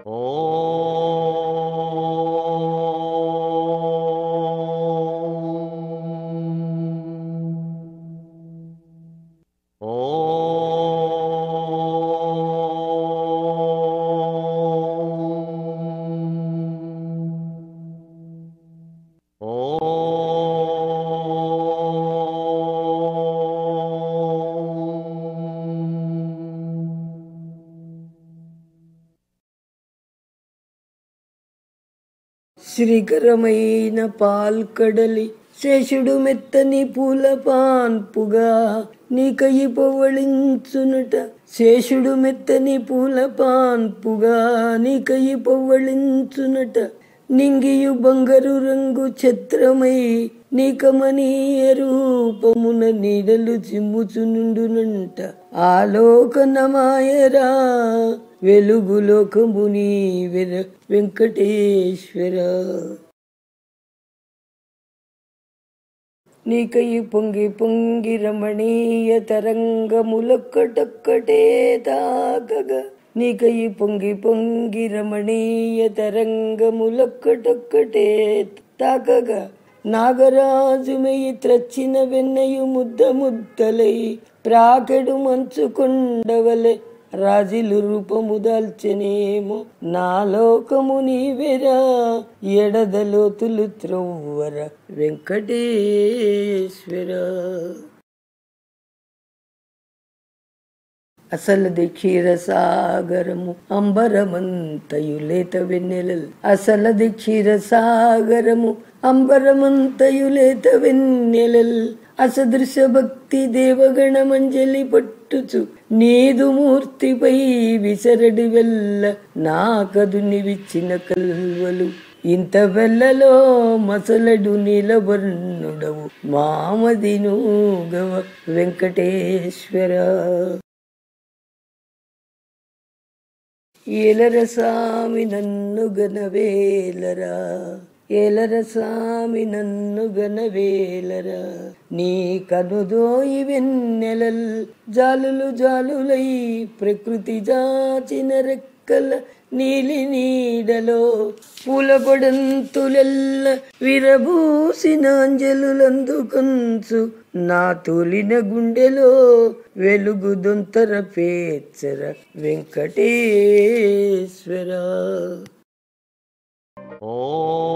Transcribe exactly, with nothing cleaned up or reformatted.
శ్రీకరమైన పాల్కడలి శేషుడు మెత్తని పూల పాన్పుగా నీకయి పొవ్వళించునుట. శేషుడు మెత్తని పూల పాన్పుగా నీకయి పొవ్వళించునుట. నింగియు బంగారు రంగు ఛత్రమై నీకమనీయ రూపమున నీడలు చిమ్ముచునుండునంట. ఆలోకనమాయరా వెలుగు లోకము నీవెర వెంకటేశ్వర. నీకయి పొంగి పొంగి రమణీయ తరంగములొక్కటొక్కటే తాకగా. నీకయి పొంగి పొంగి రమణీయ తరంగములొక్కటొక్కటే తాకగా. నాగరాజుమయి త్రచ్చిన వెన్నయు ముద్ద ముద్దలై ప్రాకెడు మంచు కొండవలె రాజులు రూపము దాల్చెనేమో. నా లోకము నీవెరా ఎడదలోతులు త్రవ్వర వెంకటేశ్వర. అసలది క్షీరసాగరము అంబరమంతయు లేత వెన్నెలల్. అసలది క్షీరసాగరము అంబరమంతయు లేత వెన్నెలల్. అసదృశ భక్తి దేవగణమంజలి పట్టుచు నీదు మూర్తిపై విసరడి వెళ్ళ నాకదు నివిచ్చిన కల్వలు. ఇంత వెళ్ళలో మసలడు నీలవర్ణుడవు మామదిను గవ వెంకటేశ్వర. ఏలర సామి నన్ను గనవేలరా, ఏలర సామి నన్ను గనవేలరా. నీ కనుదోయి వెన్నెలల్ జాలులు జాలులై ప్రకృతి జాచిన రెక్కల నీలి నీడలో పూలపడంతులెల్ల విరబూసిన అంజలులందుకొంచు నా తొలిన గుండెలో వెలుగు దొంతర పేచ్చర వెంకటేశ్వర. ఓ